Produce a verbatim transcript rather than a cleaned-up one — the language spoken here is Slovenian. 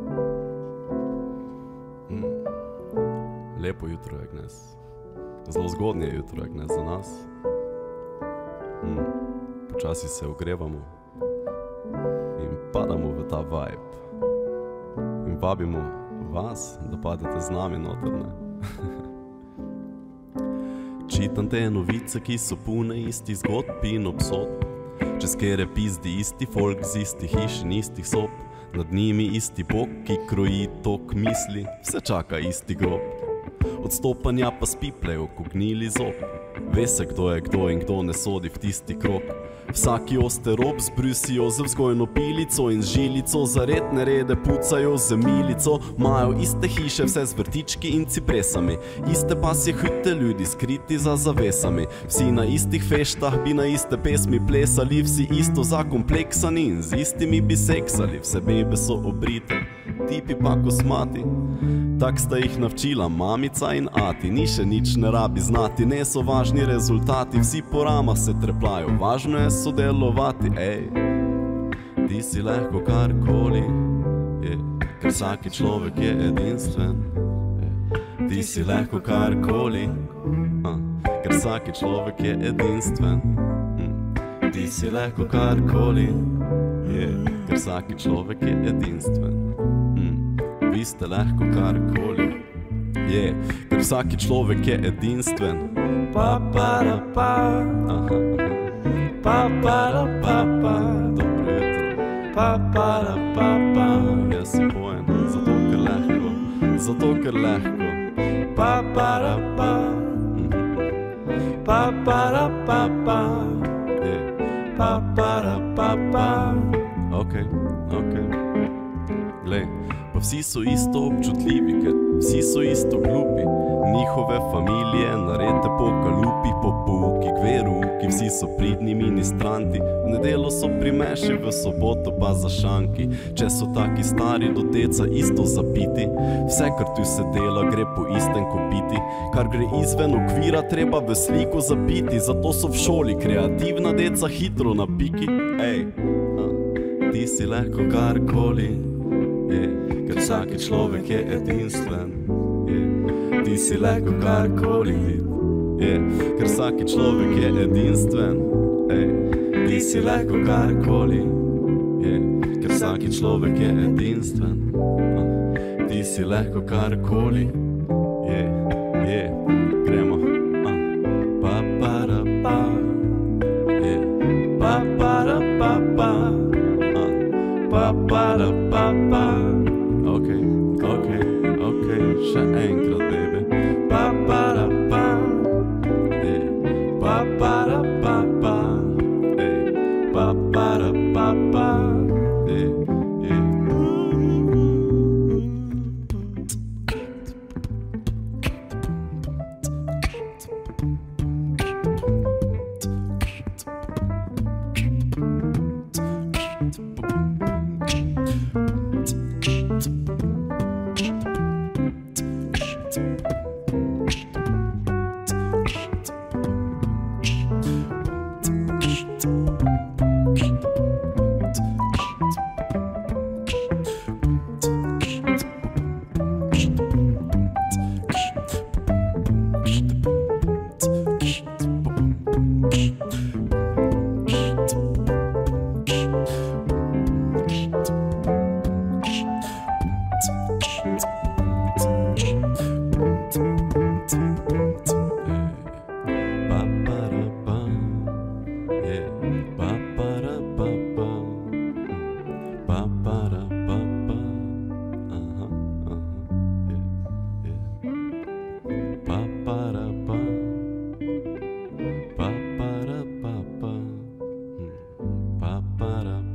Mm. Lepo jutro je danes. Zelo zgodnje jutro je danes za nas. Mm. Počasi se ogrevamo in padamo v ta vibe. In vabimo vas, da padete z nami noter, ne? Čitam te novice, ki so pune istih zgodb in obsodb. Čez kere pizdi isti folk z istih hiš in istih sob. Nad njimi isti bog, ki kroji tok misli, vse čaka isti grob. Odstopanja pa spipljajo, ko gnili zob. Ve se, kdo je kdo in kdo ne sodi v tisti krog. Vsaki oster rob zbrusijo z vzgojno pilico in z žilico, za redne rede pucajo z milico. Majo iste hiše, vse z vrtički in cipresami, iste pasje hütte, ljudi skriti za zavesami. Vsi na istih feštah bi na iste pesmi plesali, vsi isto zakompleksani in z istimi bi seksali. Vse bebe so obrite, tipi pa kosmati. Tak sta jih navčila mamica in ati. Ni še nič ne rabi znati, ne so važni rezultati. Vsi po ramah se treplajo, važno je sodelovati. Ej, ti si lahko karkoli, je, ker vsaki človek je edinstven. Je, ti si lahko karkoli, a, ker vsaki človek je edinstven. Hm. Ti si lahko karkoli, je, ker vsaki človek je edinstven. Hm. Vi ste lahko karkoli, je, ker vsaki človek je edinstven. Pa pa ra pa, aha, pa pa ra pa pa, dobro jutro. Pa pa ra pa pa, jaz si pojem, zato ker lahko, zato ker lahko. Pa pa ra pa, pa pa ra pa pa, je, pa pa ra pa pa. Ok, ok, glej. Pa vsi so isto občutljivi, ker vsi so isto glupi. Njihove familije narete po kalupi, po pouki k veruki. Vsi so pridni ministranti, v nedelo so primeši, v soboto pa za šanki. Če so taki stari do deca isto zapiti, vse kar tu se dela gre po istem kopiti. Kar gre izven okvira treba v sliko zapiti, zato so v šoli kreativna deca hitro na piki. Ej, a, ti si lahko karkoli, je, ker vsaki človek je edinstven. Je, ti si lahko karkoli, je, ker vsaki človek je edinstven. Ej, ti si lahko karkoli, je, ker vsaki človek je edinstven. Ti si lahko karkoli, je, je, gremo. Pa pa ra pa, je, pa pa ra pa pa. Pa pa ra pa pa. Ok, ok, ok, še enkrat, baby. Pa pa ra pa, ej, pa pa ra pa pa, ej, pa pa ra pa pa, ej, ej. Pa para